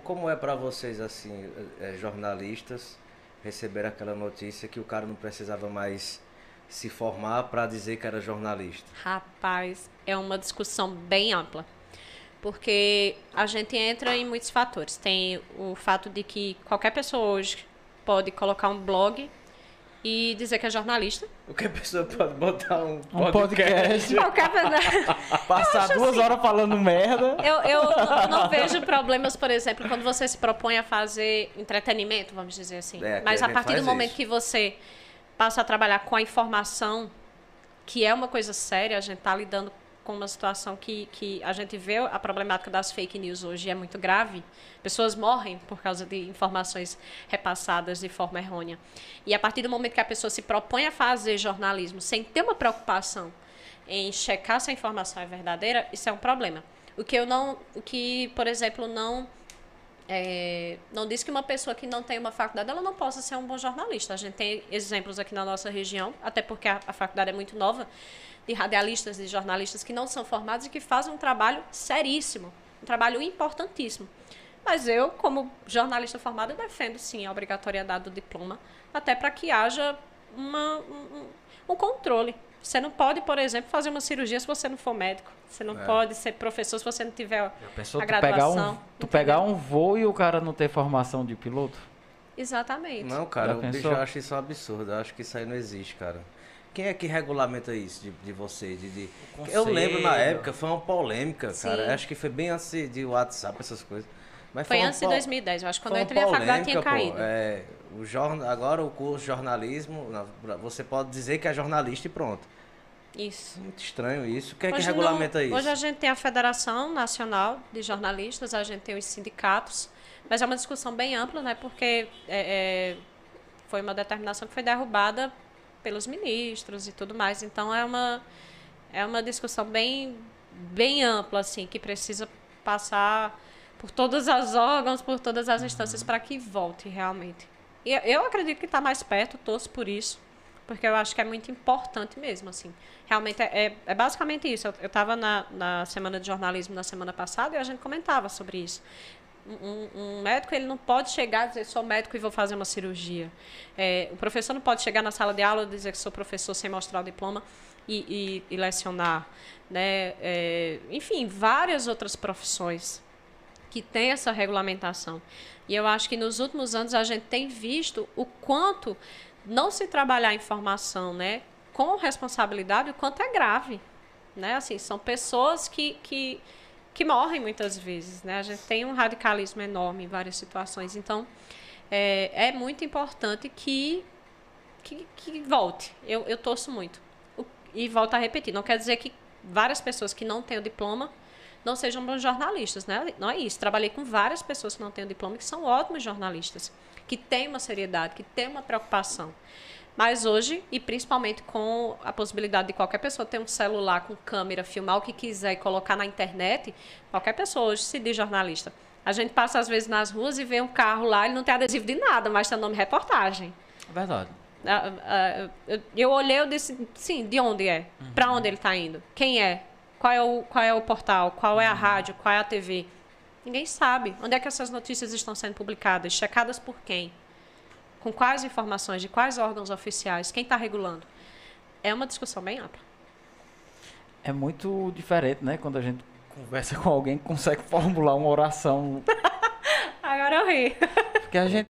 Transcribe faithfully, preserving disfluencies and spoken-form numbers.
como é para vocês, assim, é, jornalistas, receber aquela notícia que o cara não precisava mais se formar para dizer que era jornalista? Rapaz, é uma discussão bem ampla. Porque a gente entra em muitos fatores. Tem o fato de que qualquer pessoa hoje pode colocar um blog e dizer que é jornalista. Qualquer pessoa pode botar um Um podcast. podcast. Qualquer Passar duas assim, horas falando merda. Eu, eu não, não vejo problemas, por exemplo, quando você se propõe a fazer entretenimento, vamos dizer assim. É, Mas a a gente partir do faz momento isso. que você passa a trabalhar com a informação, que é uma coisa séria, a gente está lidando com uma situação que, que a gente vê a problemática das fake news hoje é muito grave. Pessoas morrem por causa de informações repassadas de forma errônea. E a partir do momento que a pessoa se propõe a fazer jornalismo sem ter uma preocupação em checar se a informação é verdadeira, isso é um problema. O que eu não, o que, por exemplo, não é, não diz que uma pessoa que não tem uma faculdade ela não possa ser um bom jornalista. A gente tem exemplos aqui na nossa região, até porque a, a faculdade é muito nova, de radialistas, de jornalistas que não são formados e que fazem um trabalho seríssimo, um trabalho importantíssimo. Mas eu, como jornalista formada, defendo sim a obrigatoriedade do diploma, até para que haja uma, um, um controle. Você não pode, por exemplo, fazer uma cirurgia se você não for médico. Você não É. pode ser professor se você não tiver a, Pessoa, a tu pegar, graduação. um, tu entendeu? pegar um voo e o cara não ter formação de piloto? Exatamente. Não, cara, Já o bicho, pensou? eu acho isso um absurdo. Eu acho que isso aí não existe, cara. Quem é que regulamenta isso de, de vocês? De, de... Eu lembro na conselho. época, foi uma polêmica, Sim. cara. Acho que foi bem antes de WhatsApp, essas coisas. Mas Foi uma antes de po- dois mil e dez. Eu acho que quando foi eu uma entrei na faculdade tinha polêmica, caído. pô. É, o jorna... Agora o curso de jornalismo, não, você pode dizer que é jornalista e pronto. Isso. Muito estranho isso. Quem é que Hoje regulamenta não- isso? Hoje a gente tem a Federação Nacional de Jornalistas, a gente tem os sindicatos, mas é uma discussão bem ampla, né? Porque é, é, foi uma determinação que foi derrubada pelos ministros e tudo mais. Então é uma, é uma discussão bem, bem ampla, assim, que precisa passar por todos os órgãos, por todas as instâncias para que volte realmente. E eu- eu acredito que está mais perto, torço por isso. Porque eu acho que é muito importante mesmo, assim. Realmente, é, é, é basicamente isso. Eu estava na, na Semana de Jornalismo na semana passada e a gente comentava sobre isso. Um, um- um médico, ele não pode chegar e dizer, sou médico e vou fazer uma cirurgia. É, o professor não pode chegar na sala de aula e dizer que sou professor sem mostrar o diploma e, e, e lecionar. Né? É, enfim, várias outras profissões que tem essa regulamentação. E eu acho que nos últimos anos a gente tem visto o quanto não se trabalhar a informação, né, com responsabilidade, o quanto é grave. Né? Assim, são pessoas que, que, que morrem muitas vezes. Né? A gente tem um radicalismo enorme em várias situações. Então, é, é muito importante que, que, que volte. Eu, eu torço muito. O- E volto a repetir, não quer dizer que várias pessoas que não têm o diploma não sejam bons jornalistas, né? Não é isso. Trabalhei com várias pessoas que não têm o diploma e que são ótimos jornalistas, que têm uma seriedade, que têm uma preocupação. Mas hoje, e principalmente com a possibilidade de qualquer pessoa ter um celular com câmera, filmar o que quiser e colocar na internet, qualquer pessoa hoje se diz jornalista. A gente passa às vezes nas ruas e vê um carro lá, ele não tem adesivo de nada, mas tem o nome reportagem. É verdade. Ah, ah, eu- Eu olhei, eu disse, sim, de onde é? Para onde ele está indo? Quem é? Qual é o, qual é o portal? Qual é a rádio? Qual é a T V? Ninguém sabe. Onde é que essas notícias estão sendo publicadas? Checadas por quem? Com quais informações? De quais órgãos oficiais? Quem está regulando? É uma discussão bem ampla. É muito diferente, né? Quando a gente conversa com alguém que consegue formular uma oração. Agora eu ri. Porque a gente